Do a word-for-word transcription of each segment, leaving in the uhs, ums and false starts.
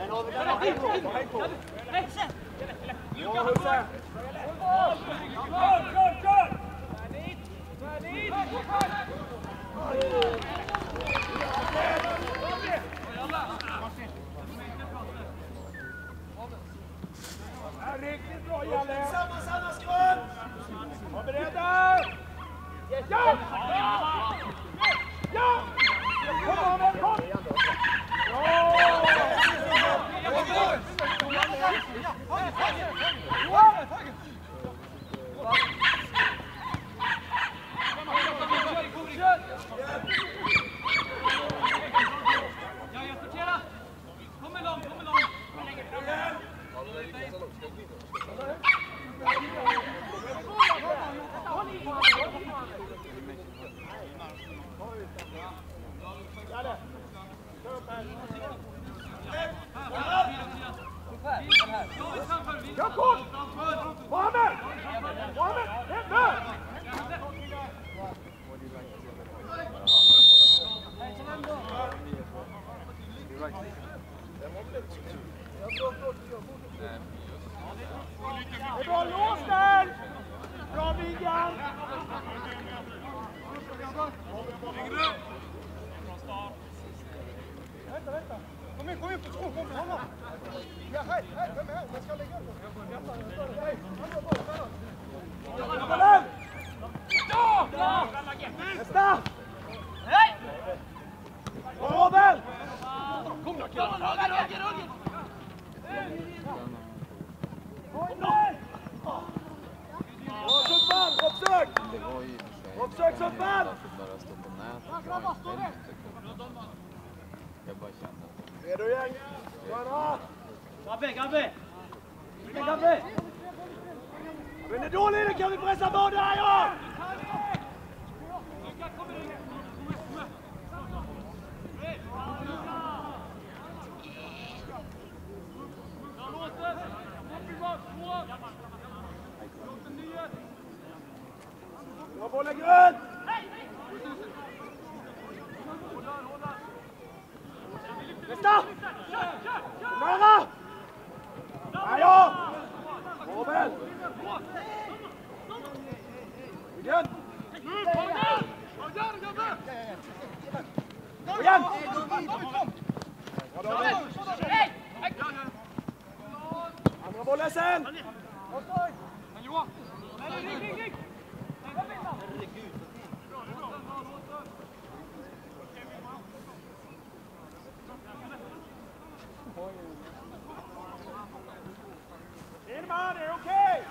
Riktigt bra, Jalle! Samma, samma skruv! Var beredda! Ja! Ja! Kom on, kom! Jag kom! Mohamed! Mohamed! Hämta! Det är bra lås där! Bra Viggan! Vänta, vänta! Kom in, kom in på skor, kom in, kom in! Ja, hej, hej, kom här, jag ska lägga upp det. Hej, bollen! Ja! Nästa! Hej! Robben! Kom då, killar! Ruggen, ruggen, ruggen! Sumpan, uppsök! Uppsök, Sumpan! Jag bara kände att... Redo gäng! Bra! Gabbe, Gabbe! Vilka Gabbe? Men det är dåligt, det kan vi pressa båda här, ja! Bra bollen grön! Nästa! Nära! Ja, ja! Robben! Igen! Igen! Andra bollen sen! Irman, är det okej?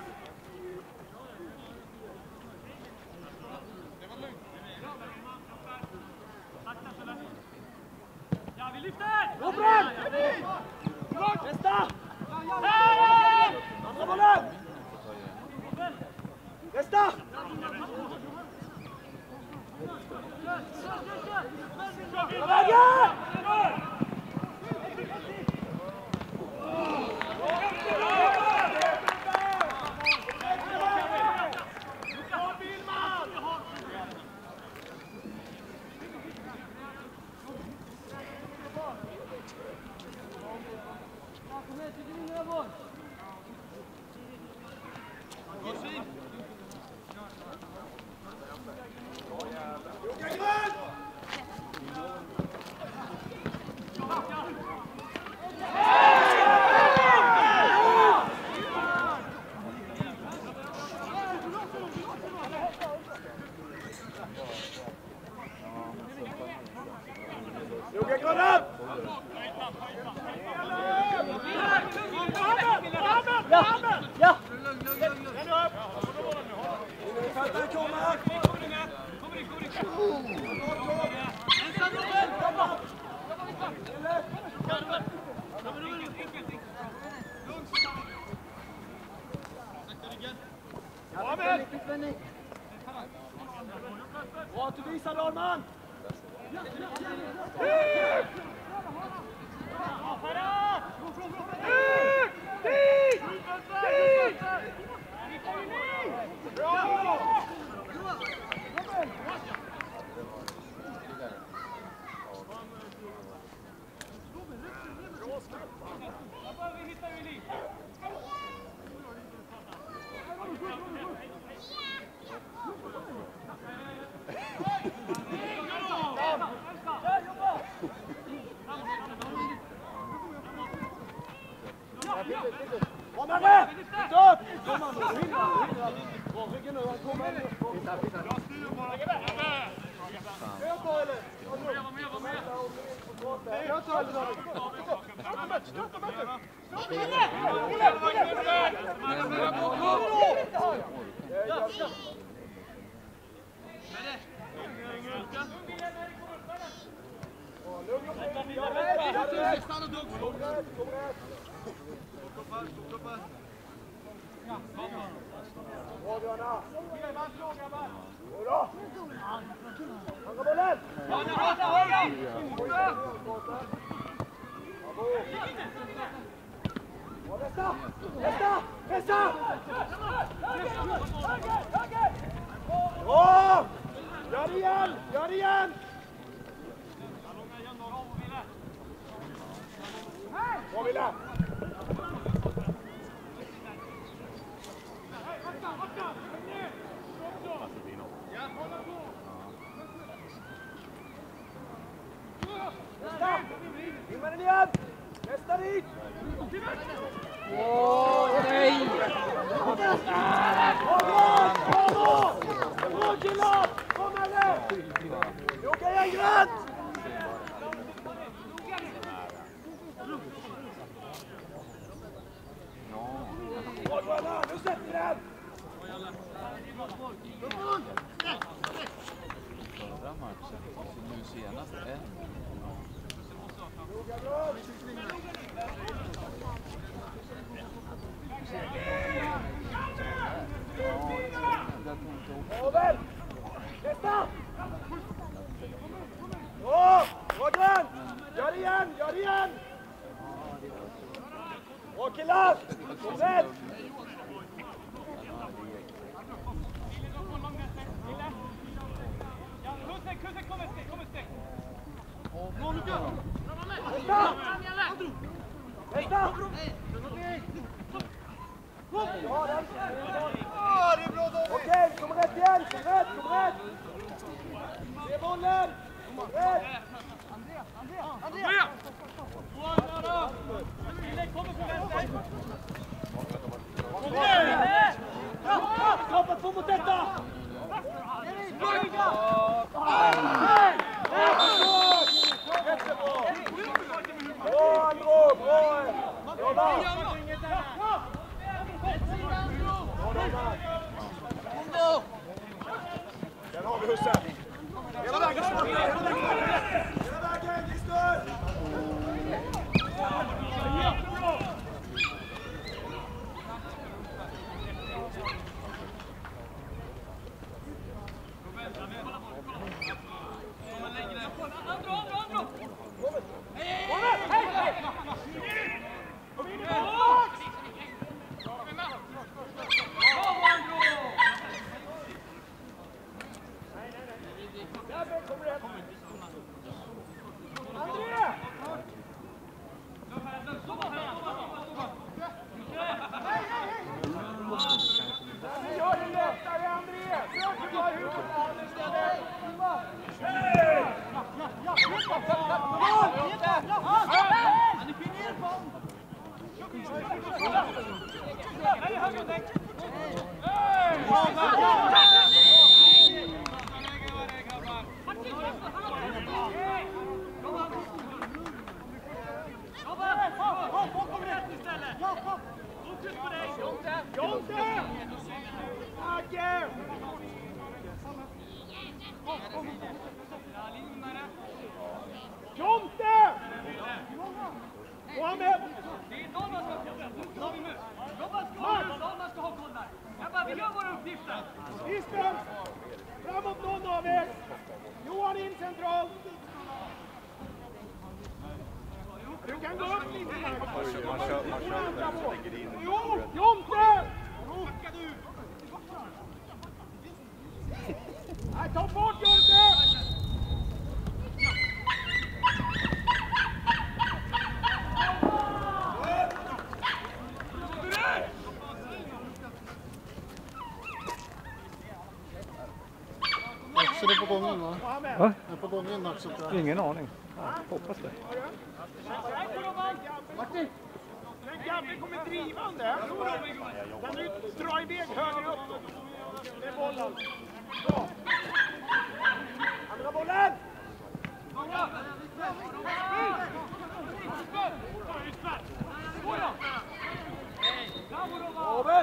Ja, vi lyfter! Robben! Nästa! Andra bollen! Nästa! Vägen! Bra att du visar, Dahlman! Bra! Kom här! Titta upp! Kom han nu! Hindra, hindra! Ryggen nu, han kommer nu! Titta, titta! Jag styr bara! Ska jag ta eller? Var med, var med, var med! Ska jag ta eller? Stötta mig, stötta mig! Stötta mig! Nästa! Nästa! Nästa! Bra! Gör det igen! Gör det igen! Bra, Wille! Nästa! In med den igen! Nästa dit! Åh, nej! Bravo! Bravo! Bra killar! Kom här nu! Jogga igen grönt! Bra Johanna, nu sätter vi den! Förra matchen, nu senast en. Jogga grönt! Över! Nästa! Bra! Bra grönt! Gör det igen! Gör det igen! Bra killar! Kom rätt! Nästa! Nästa! Ja, den. Ja, det är bra då. Okej, kom rätt igen. Kom rätt, kom rätt. Se bollen. Kom rätt. Andrea, Andrea, Andrea. Ville kommer på vänster. Kom igen. Skapa två mot detta. Jättebra. Bra, Andro, bra. Bra. Den har vi husse. Hela vägen, hela vägen. Hela vägen, Christer. Jonte! Mohamed! Det är någon man ska ha nu. Robban ska ha någon man ska ha koll där. Jag bara, vi gör våra uppgifter. Christer! Framåt någon av er! Johan in centralt! Du kan gå upp lite här. Man kör, man kör där och lägger in. Jo, Jonte! Nej, ta bort Jonte! Så det är på gången va? Va? Det är på gången också tror jag. Ingen aning. Ja, hoppas det. Martin! Fabbe kommer drivande. Kan du dra iväg högre upp då? Det är bollen. Bra. Andra bollen! Robin!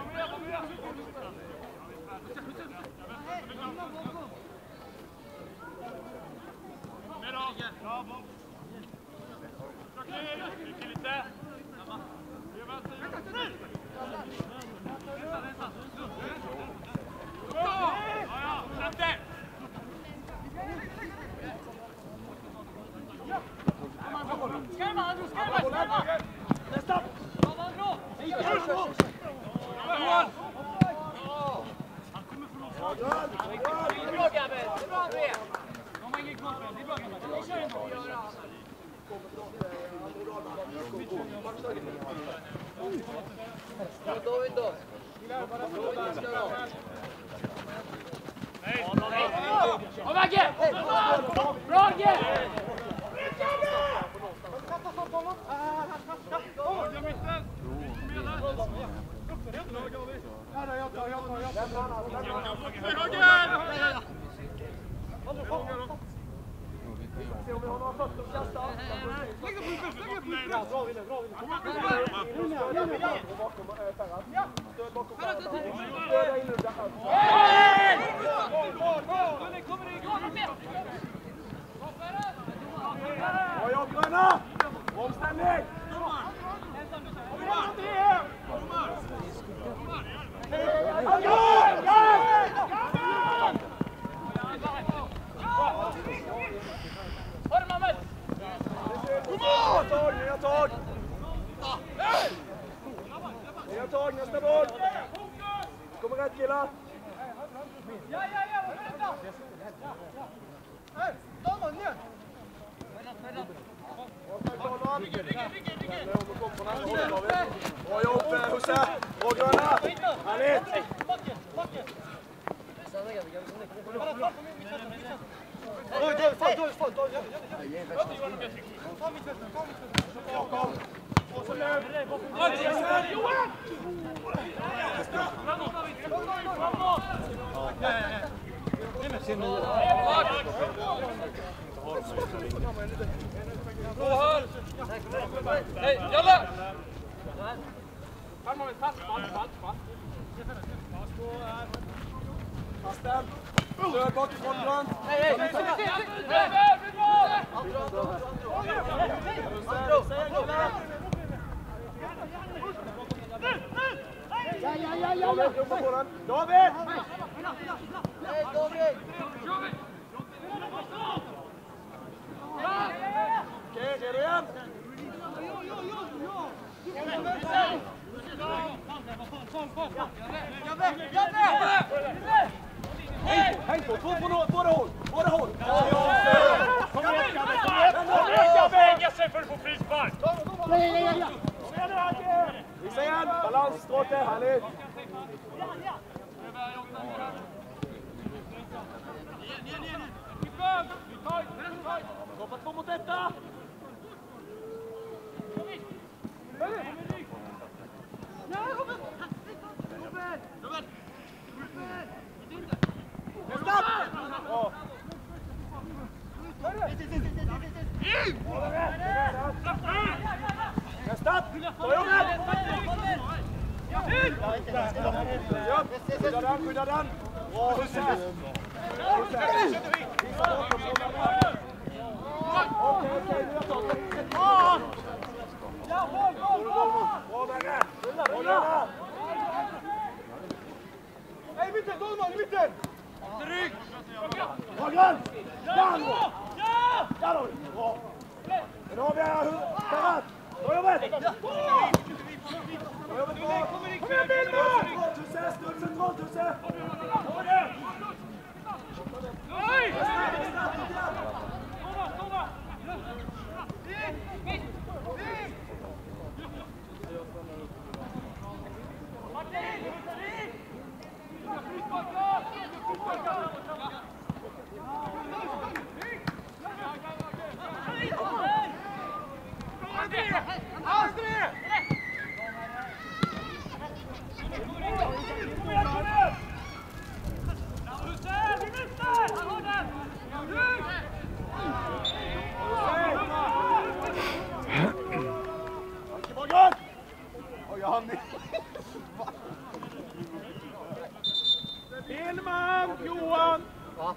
Nästa! Bra Gabbe! Det är bra André! De har ingen kontroll. Det är bra Gabbe. Vi kör ändå. David då. Kom Agge! Bra Agge! Bra jobb gröna! Omställning! Nya tag! Nya tag, nästa boll! Kommer rätt killar! Ja, ja, ja! Vänta! Hej! Stanna ner! Bra jobb Husse! Bra gröna! Härligt! Oj, då, fan, då, fan, då, ja, ja, ja. Kom mitt väster, kom mitt väster. Ja, kom. Och så nu. Johan! Framåt, David. Framåt! Ja, ja, ja. Det med sin nya. Hej, jalla! Fram med pass, pass, pass, pass. Fast den. Stöd bakifrån grönt. Hej, hej! Hej, hej! Ja, ja, ja, ja, ja. David! Hej, David! Okej, redo igen? Hej på, två på båda håll, båda håll. Kom igen, Gabbe, kom igen. Kom igen, Gabbe. Lägga sig för att få frispark. Ja, ja, ja, ja. Visa igen, balansstråte, härligt. Hoppa två mot detta. Nästa! Ja. Nästa! Bra jobbat! Skydda den, skydda den! Bra, Husse! Okej, okej, nu har jag tagit. Ja, boll, boll, boll! Bra, Berge! Rulla, hej, mitten, Dolman, i mitten! Rygg! Hagen! Där då! Där då! Bra! Nu har vi Ferrat! Bra jobbat! Bra jobbat, bra! Kom igen, Bilmo! Tusse, stöd centralt, Tusse! Nej! Johanni. Hillman, Johan. Va?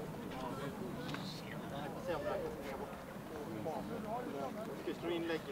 Ska slå in lägget.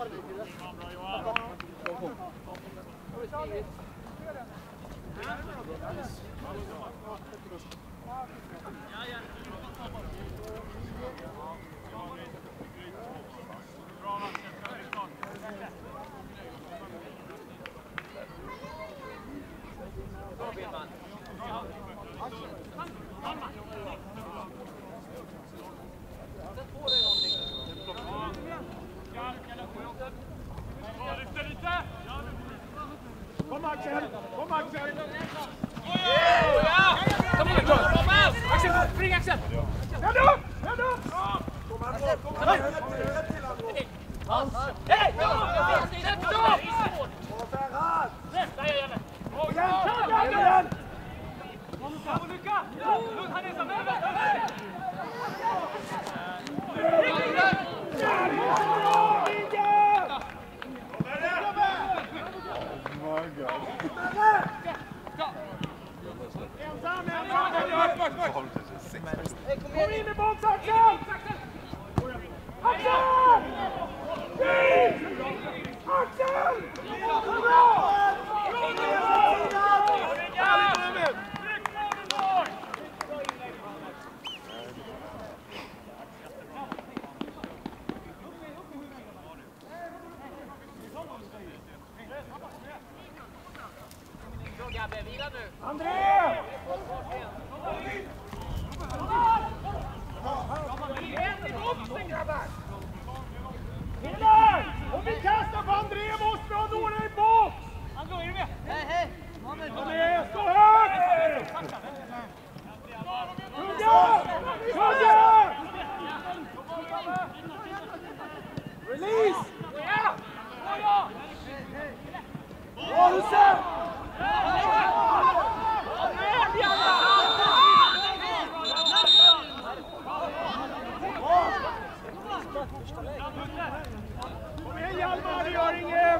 Kom Axel! Kom Axel! Kom igen, bra! Axel, spring Axel! Vänd upp! Vänd upp! Kom här, kom här! Hej! Sätt stopp! Där är jag med! Igen! Lycka! Lugn, han är så med! Ensam, ensam! Kom in i box, Axel! Axel! Axel! Bra! André! Killar! Om vi kastar på André måste vi ha några i box! André, är du med? Hej, hej! André, stå högt! Hugga! Hugga! Release! Ja! Ja! Bra Husse! Kom igen Hjalmar, det gör inget!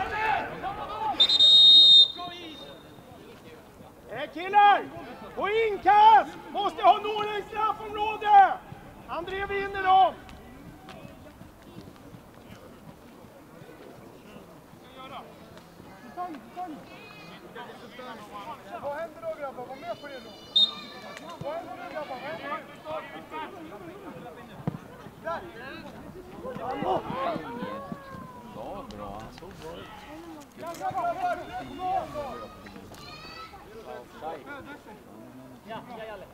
Eh, killar! På inkast! Måste ha några i straffområde! André vinner dem! Vad händer då grabbar? Var med på det då! Vad händer då grabbar? Där! Hallå! Ja, bra. Han såg bra ut. Grabbar, grabbar! Kom igen då! Ja, ja, Jalle.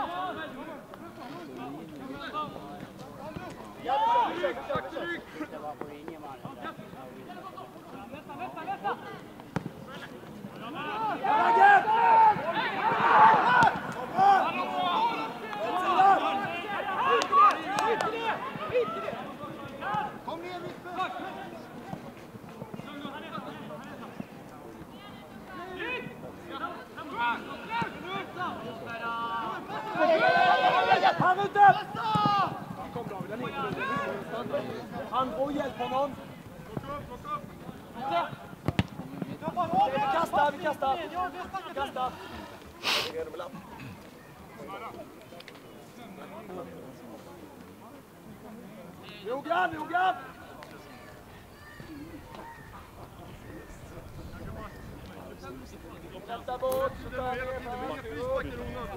Ja, försök, försök, försök! Vänta, vänta, vänta! Ragget! Kom ner Vippe! Han ute! Kom David, den är inte. Han får hjälp honom. Vi kastar, vi kastar. Kasta. Noggrann, noggrann. Kasta bort, så tar jag ner.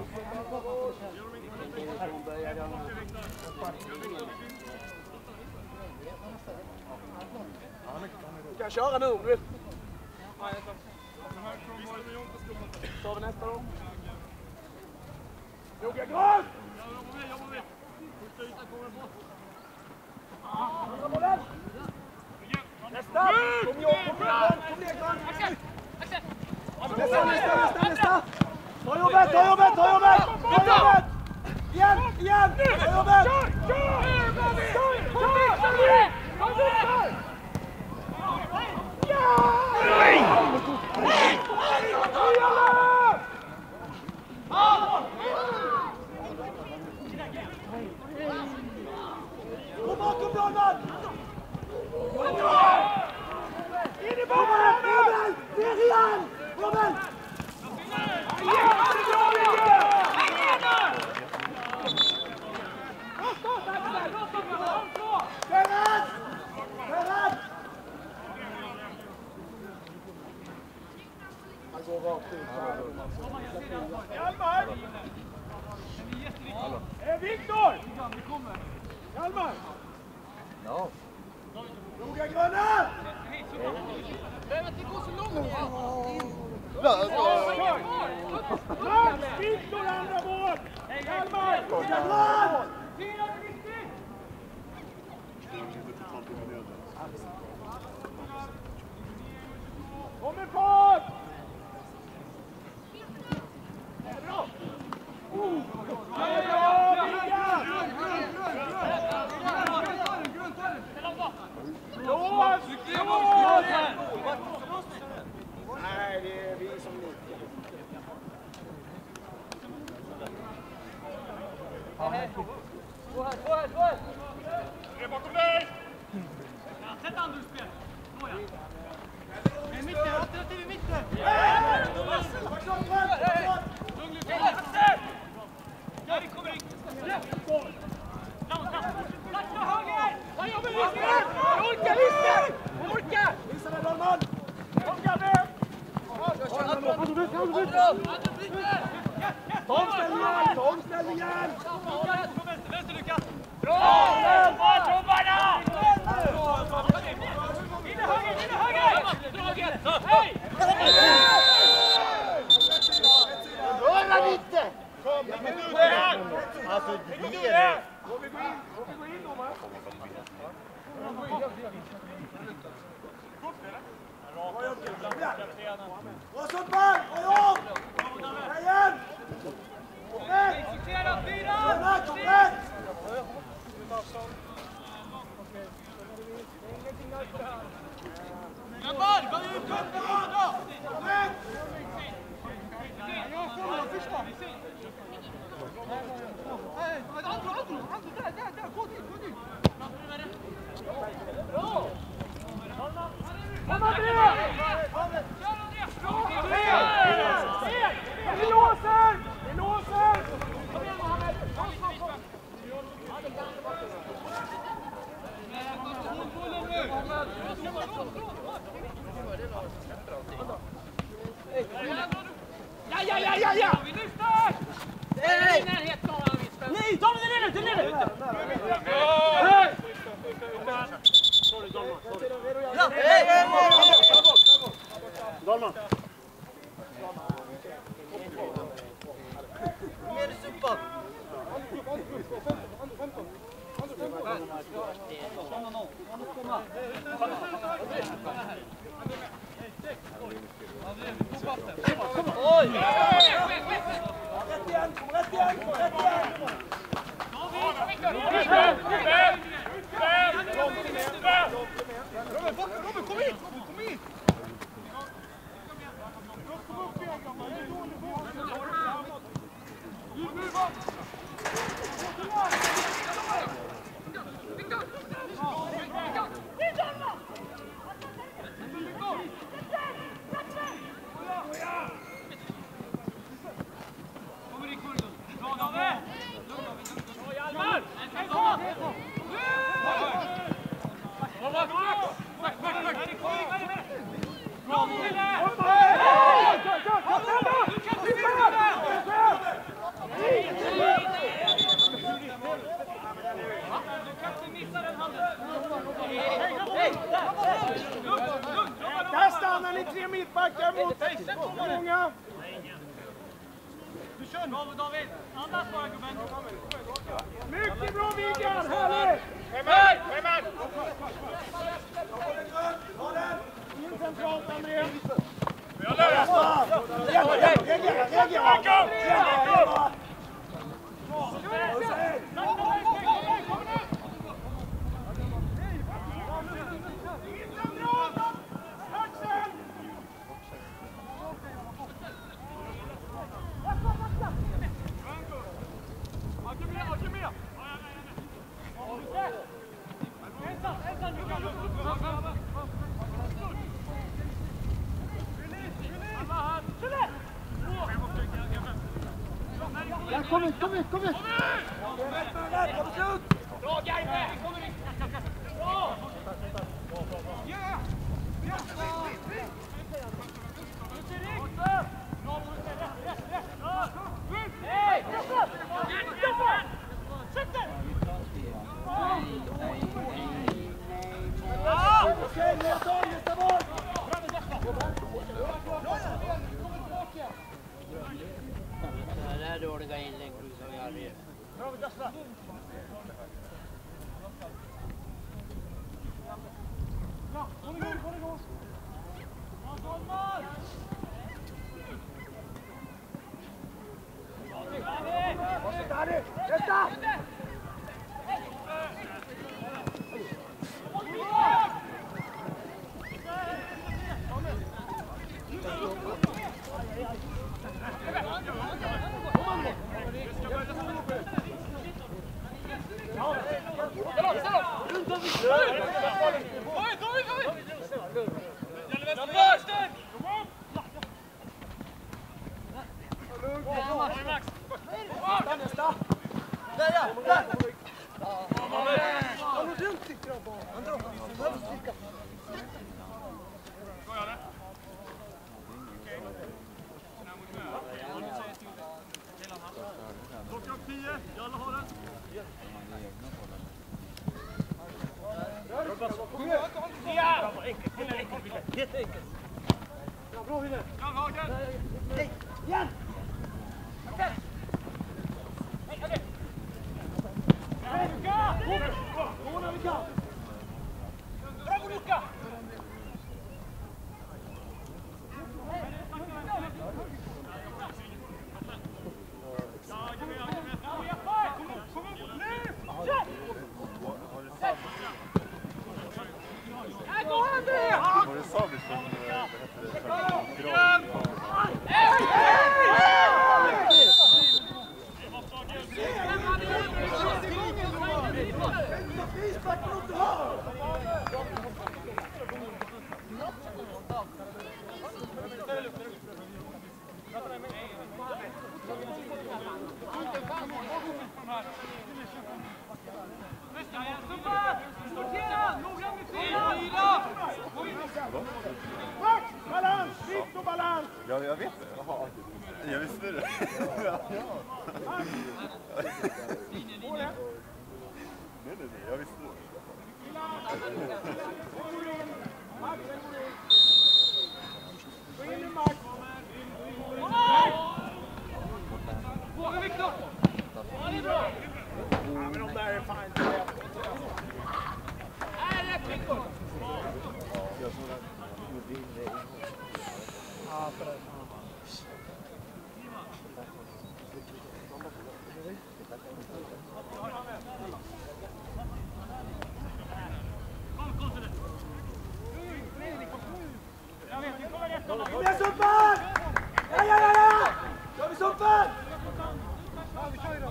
Du kan köra nu om du vill. Tar vi nästa då. Noga grön! Nästa! Kom igen, kom igen, kom igen, grön! Nästa, nästa, nästa, nästa! Ta jobbet, ta jobbet, ta jobbet! Ta jobbet! Igen, igen! Ta jobbet! Kör, kör! Kör, kör! Kom igen! Nej! Gå bakom Donald! In i banan! går rakt ut. Hjalmar! Eh, Viktor! Hjalmar! Ja. Noga gröna! Behöver inte gå så långt. Max! Viktor andra mål! Hjalmar! Noga grön! Fyra riktigt! Kom med fart! Bra! Nej, det är vi som nickar. Gå här, gå här, gå här! Det är bakom dig! Sätt andra ur spel. Nåja. I mitten, alternativ i mitten! Lugn, Lukas! Ja, vi kommer in! Framåt, framåt! Platsa höger! Vad jobbar vi med? Orka, Lister! Orka! Visa dig, Dahlman! Kom, Gabbe! Ta omställningen! Ta omställningen! Vänster, vänster, Lukas! Bra! Jobba, jobbarna! In i höger, in i höger! Draget! Hej! Röra lite! Alltså, det är Får vi gå in? Får vi gå in, domare? Bra Sundberg! Bra jobb! Här igen! Rätt! Sortera, fyra! Rätt! Rätt! Grabbar, gå ut! Rätt! Kom, Andreas! Vi låser! Vi låser! Kom igen, Mohammed! Kom, kom, kom! Ja, ja, ja, ja, ja! Vi lyfter! Nej! Nej, ta den ner, den ner! Sorry, Dalman. Sorry. Dahlman! Mer suppa! Oj! Rätt igen! Rätt igen! Rätt igen! Robin, kom hit! Kom hit! Där stannar ni tre mittbackar mot många. Du kör nu! David! Andas bara, gubben! Mycket bra, Viggan! Härligt! Sjöman! Sjöman! Ta den! In centralt, André! Reagera! Reagera! Reagera! Reagera! Ja, kom ut, kom ut, kom ut! Bra, Gaibe! Bra! Var det Sabri som Balans! Vikt och balans! Ja, jag vet det. Jaha. Jag visste det. Ja. Nej, nej, nej. Jag visste det. Gå in i mark! Våga Viktor! Ja, det är bra! Ja, men de där är fan... Nej, rätt Viktor! Ja, för det. Kom igen Sumpan! Ja, ja, ja, ja! Kör vi Sumpan! Ja, vi kör ju då.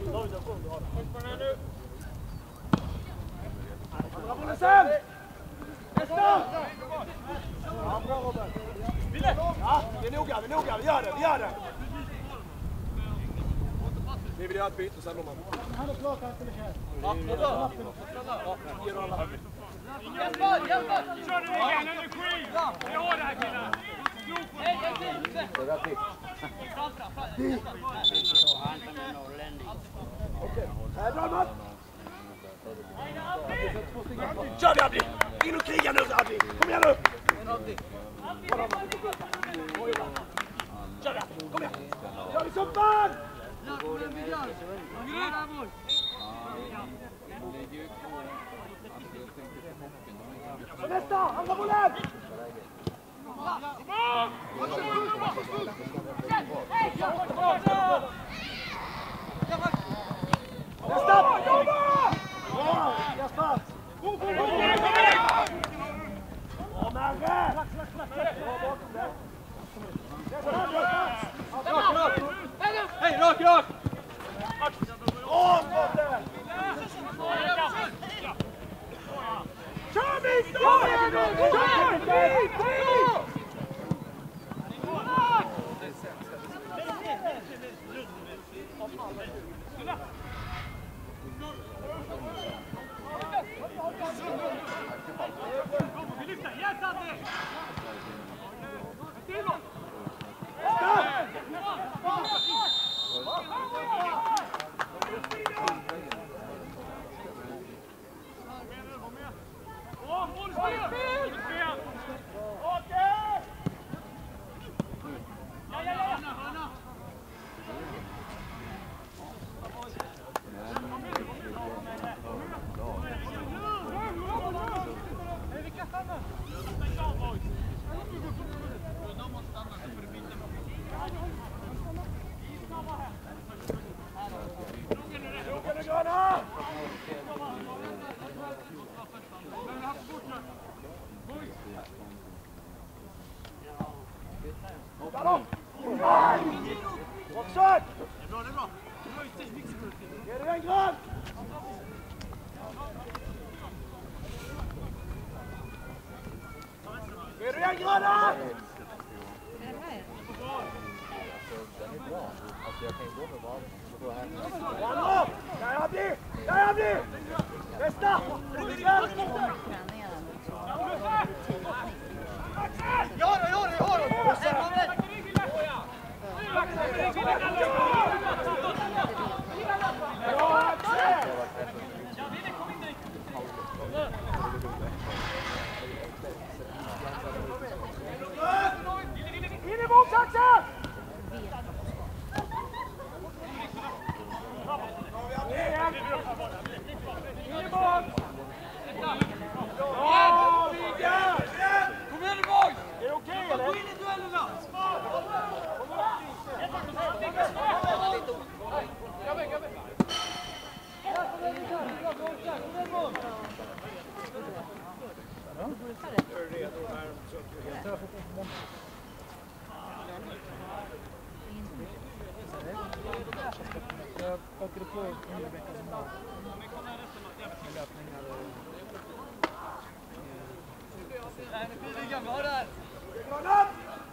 Andra bollen sen! Nästa! Ja, bra Robert. Ja, vi är noga, vi är noga, vi gör det, vi gör det! Vi vill göra ett byte sen om man... Han är klart att han skulle köra. Ja, bra. Ja, ge dem alla. Jesper, Jesper! Kör nu igen, energi! Vi har det här killar! Nej, nej, nej! Det var fick. Okej, här drar man! Kör vi Abdi! In och kriga nu Abdi! Kom igen nu! Kör vi! Kom igen! Kör vi Sumpan! Nästa! Andra bollen! Nästa! Jobba! Bra! Jesper! Bra Marre! Bra bakom där! Hej, rak, rak! Bra Spotte! Kör Viktor! Kör Viktor! Vi lyfter, hjälp Ante! Bra försök! Ge dig en grön! Ge dig en gröna! Den är bra. Alltså jag kan ju gå med vad. Bra! Där är Abdi! Där är Abdi! Nästa! Ja då, ja då, ja då! In i boxaxeln! In i box! Ja, Vigga! Kom igen nu boys! Är det okej eller? Gå in i duellerna! Jag åkte på under veckan som var med löpningar och... Nej, nu blir det gamla där! Gröna!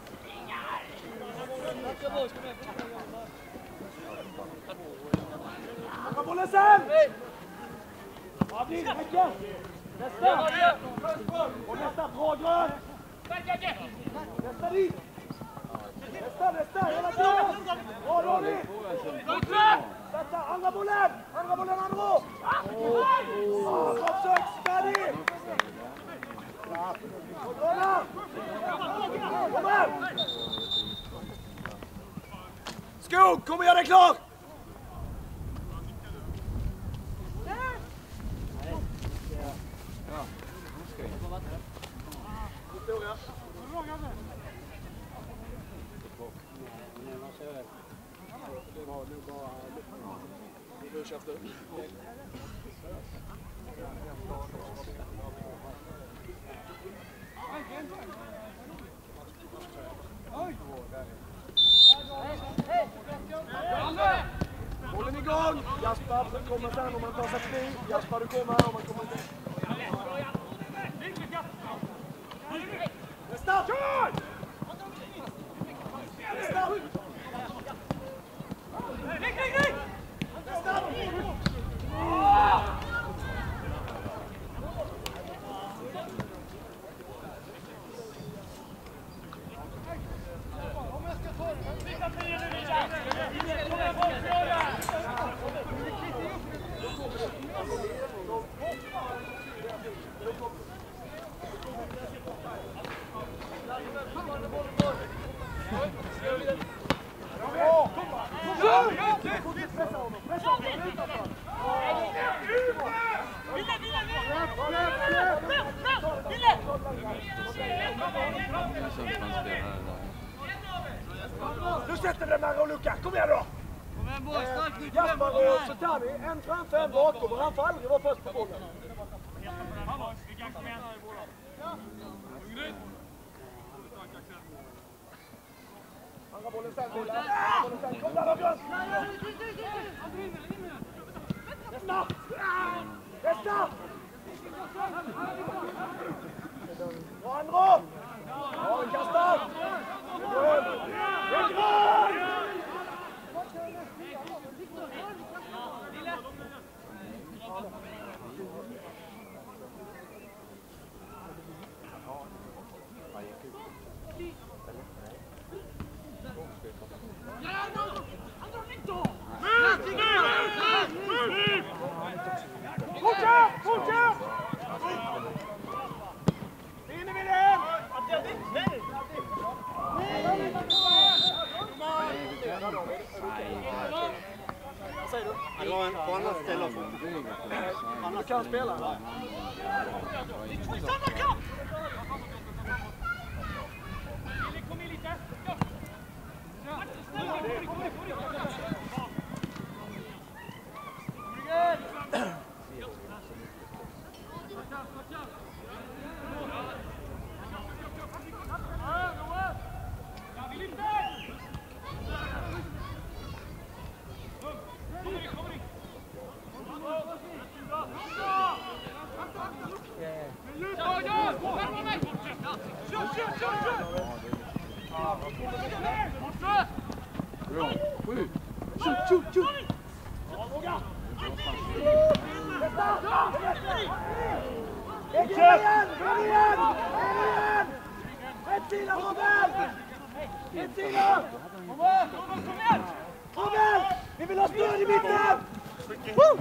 Andra bollen sen! Abdi, mycket! Nästa! Och nästa, bra grön! Nästa dit! Nästa, nästa, hela tiden! Bra Ronny! Nästa, andra bollen! Andra bollen, andra! Bra försök, färdig! Gröna! Kom här! Skog, kom och gör dig klar! Victoria. Nu känns det. Bollen igång! Jasper kommer sen om man tar sig förbi. Jasper, du kommer här om man kommer inte. Nästa! Kör! Nästa! Nästa! Nu sätter vi Marre och Luca, kom igen då! Kom igen boys, starkt nu! Jasper och Sotani, en framför, en bakom, och han får aldrig vara först på bollen. Andra bollen sen, bollen. Andra bollen sen, kom där då Björn! Nästa! Nästa! Bra Andrå! Bra kastat! Grön! Det är grön! Fortsätt! Fortsätt! In i midden! Vad säger du? Det var en på annat ställe också. Han kan spela. Kom in lite! Ja, vi lyfter! Bra. Sju. Shoot, shoot, shoot! Kom igen! Kom igen! Kom igen! Rätt sida, Robert! Rätt sida! Robert! Vi vill ha stöd i mitten! Woo!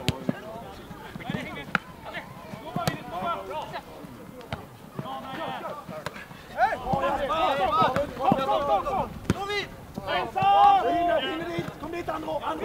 Kom dit, Andro! Andro!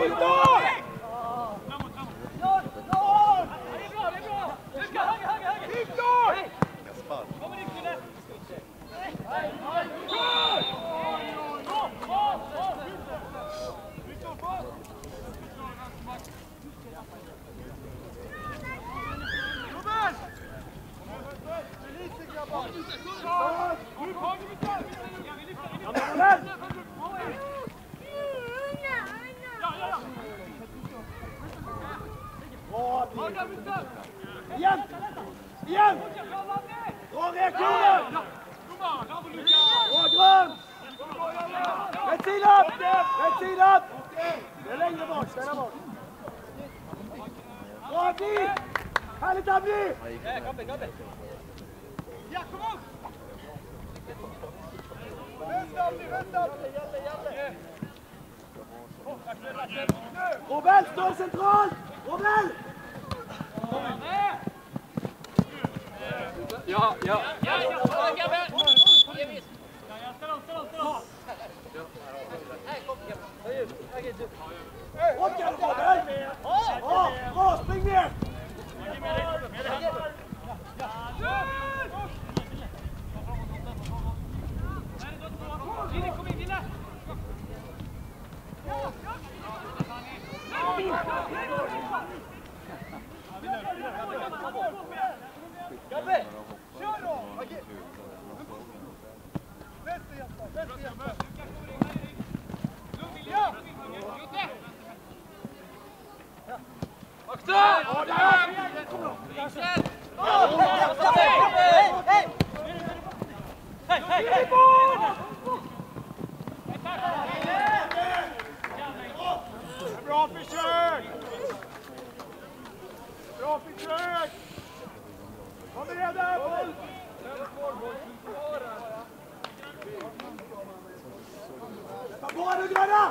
Igen! Igen! Bra reaktioner! Bra grön! Rätt sida! Rätt sida! Det är längre bort, ställa bort. Bra Abdi! Härligt Abdi! Ja, kom upp! Vänta Abdi, vänta Abdi! Robel, stå centralt! Robel! Ja, ja. Ja, ja, grabben! Ställ om, ställ om, ställ om! Åka du Robel! Bra, bra, spring ner! Vinne, kom in, vinne! Gabbe! Kör då! Vänster Jesper, vänster Jesper! Ja! Bra försök! Bra försök! Kom igen där, boll! Ta på nu gröna!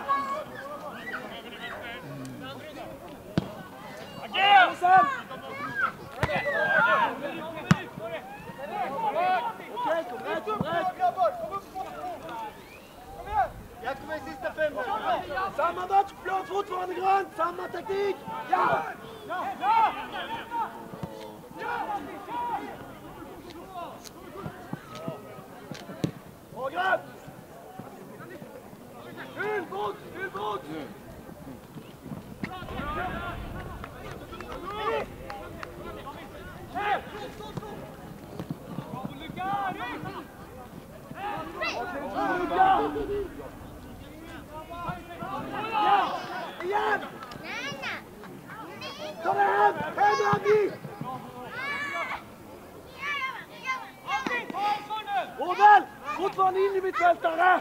Agera! Okej, kom rätt, kom rätt! Kom upp! Kom igen! Jag kommer i sista fem. Samma match, blå fortfarande grönt, samma taktik! Ja! Ja! Ja! Bra grönt! Ubåt! Ubåt! Igen! Ta dig hem! Hem Andy! Robel! Fortfarande in i mittfältare!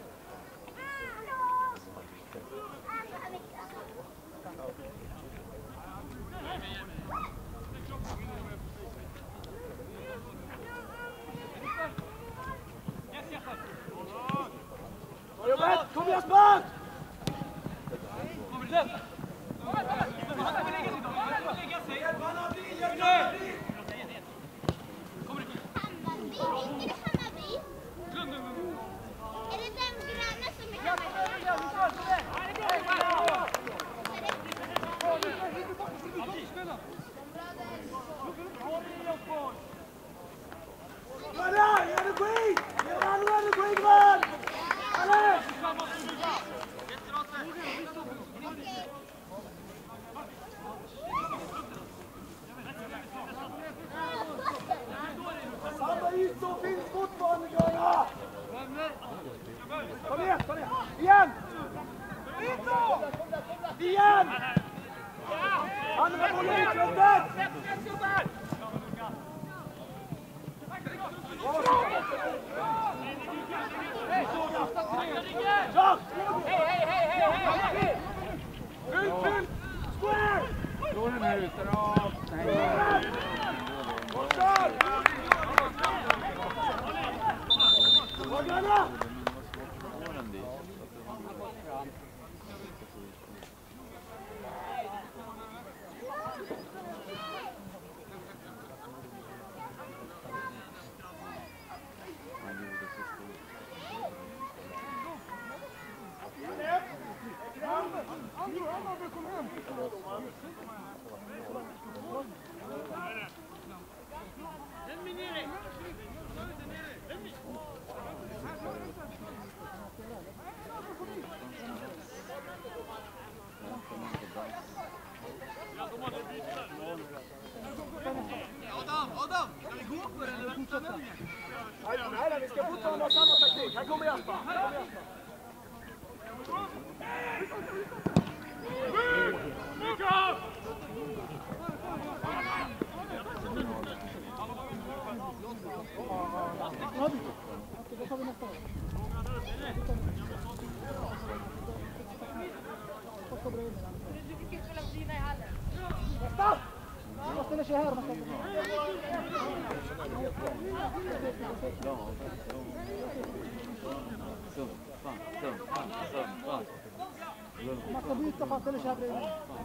Kom igen, spark! Energi! Energi, grön! Allez! Samma ytor finns fortfarande, gröna! Kom igen, kom igen! Igen! Igen! Andra bollen i utfältet! Sluta då! Nej! Adam, Adam! Ska vi gå på det eller vänta nu? Nej, nej, vi ska fortfarande ha samma taktik. Här kommer Jasper. Här kommer Jasper. Då tar vi nästa år. Och så bredvid den. Nästa! Man ställer sig här. Man ställer sig Man ska byta fast ställer sig här bredvid.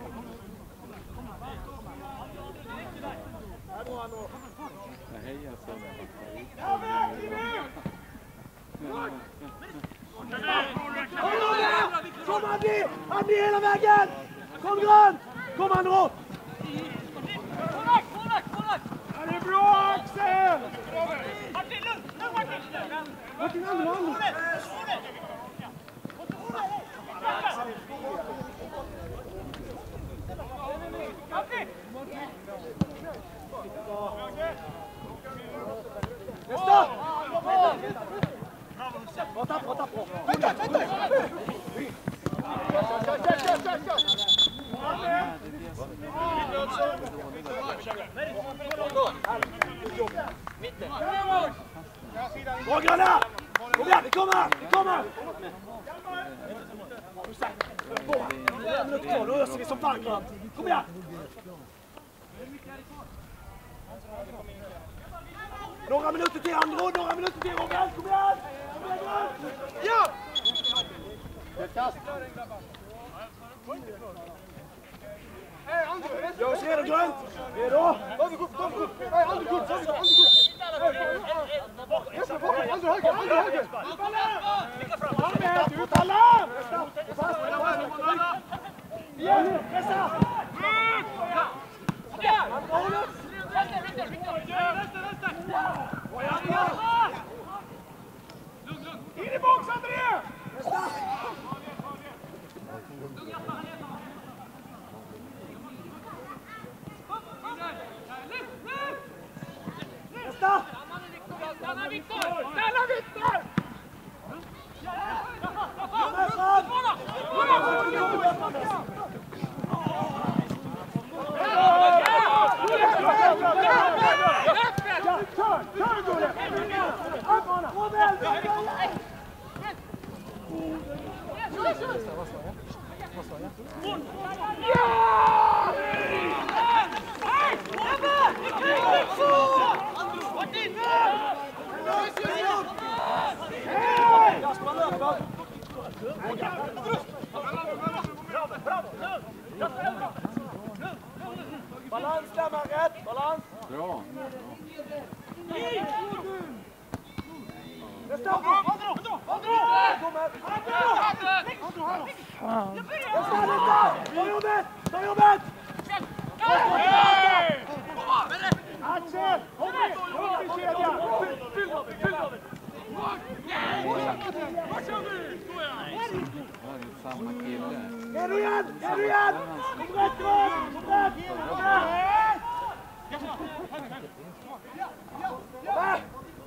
Här går han då. Heja Sundman. Kom Andy! Andy hela vägen! Kom Grön! Kom han då! Det är bra Axel! Martin, lugn! Lugn Martin! Martin, andra, andra! Nästa! Bra tapp, bra tapp! Vänta, vänta! Kör, kör, kör, kör, kör! Bra Gröna! Kom igen, vi kommer! Vi kommer! En minut kvar, då öser vi som fan Grön. Kom igen! Några minuter till Andro, några minuter till Robert, kom igen! Kom igen Grön! Ja! Gör oss redo Grönt! Redo? Andro, gå, gå, gå! Nej, Andro, gå! Andro, gå! Andro, höger! Andro, höger! Ut alla! Fast, fast! Igen! Pressa! Andro, håll upp! In i box André! Nästa! Nästa! Stanna Viktor! Stanna Viktor! Balans där Marret, balans! Bra! Nästa! Andro! Andro! Kommer! Andro! Nästa, nästa! Ta jobbet! Ta jobbet! Axel! Kom igen! Upp i kedjan! Fyll av det! Fyll av det! Samma kille. Är du igen? Är du igen? Kom rätt Grön! Kom rätt! Kom rätt!